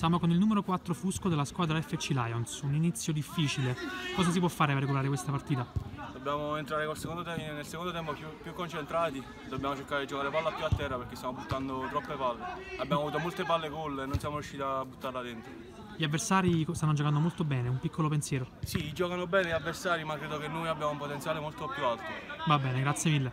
Siamo con il numero 4 Fusco della squadra FC Lions, un inizio difficile. Cosa si può fare per regolare questa partita? Dobbiamo entrare nel secondo tempo più concentrati, dobbiamo cercare di giocare palla più a terra perché stiamo buttando troppe palle. Abbiamo avuto molte palle gol e non siamo riusciti a buttarla dentro. Gli avversari stanno giocando molto bene, un piccolo pensiero. Sì, giocano bene gli avversari, ma credo che noi abbiamo un potenziale molto più alto. Va bene, grazie mille.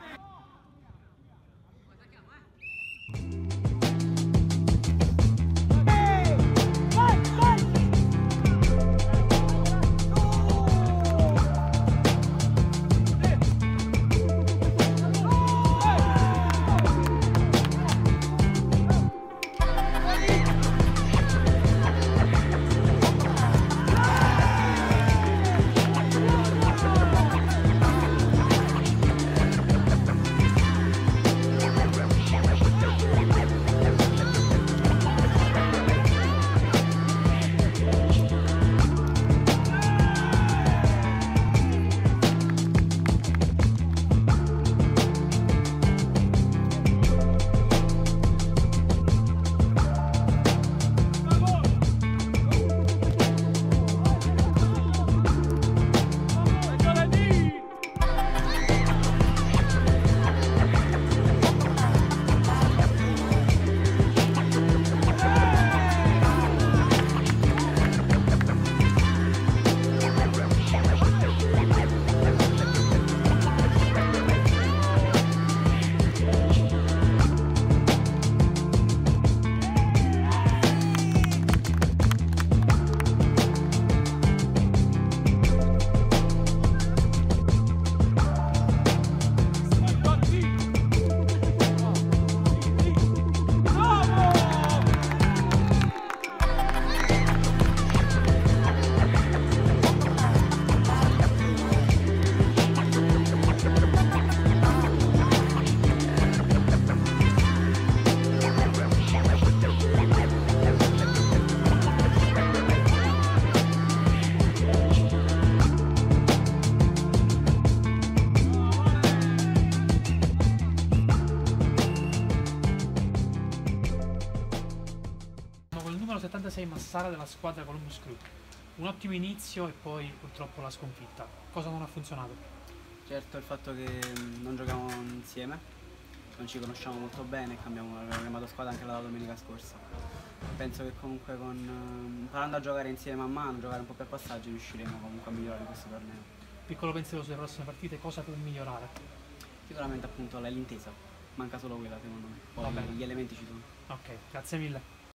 Con il numero 76 Massara della squadra Columbus Crew. Un ottimo inizio e poi purtroppo la sconfitta. Cosa non ha funzionato? Certo, il fatto che non giochiamo insieme, non ci conosciamo molto bene e abbiamo chiamato squadra anche la domenica scorsa. Penso che comunque imparando a giocare insieme man mano, giocare un po' per passaggio, riusciremo comunque a migliorare questo torneo. Piccolo pensiero sulle prossime partite, cosa può migliorare? Sicuramente appunto l'intesa, manca solo quella secondo me, Va poi bene. gli elementi ci sono. Ok, grazie mille.